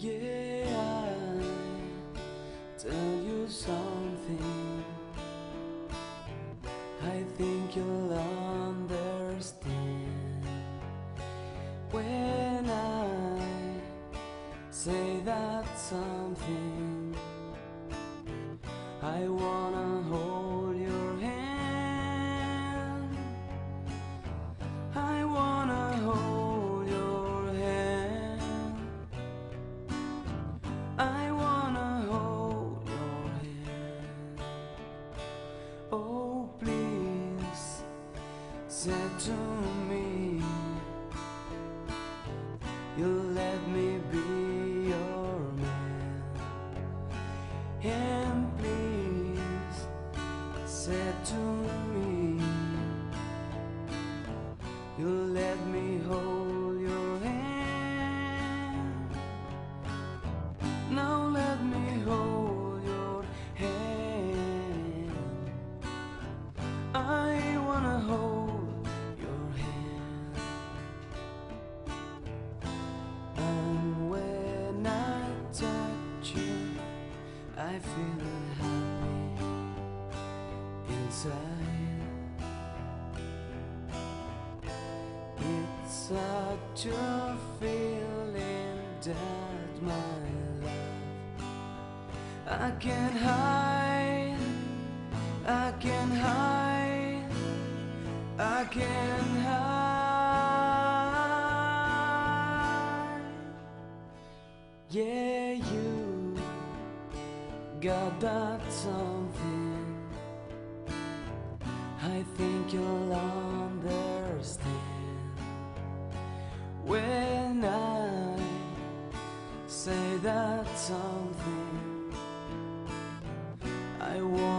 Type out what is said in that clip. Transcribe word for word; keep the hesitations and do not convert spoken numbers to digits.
Yeah, I tell you something. I think you'll understand when I say that something. I wanna hold your hand. I wanna hold your hand. I wanna hold your hand. Oh, please, say to me, you'll let me be your man. And please, say to me, you'll let me hold your hand. Now let me hold your hand. I wanna hold your hand. And when I touch you, I feel happy inside. It's such a feeling that my love I can't hide, I can't hide, I can't hide. Yeah, you got that something. I think you'll understand when I say that something. I want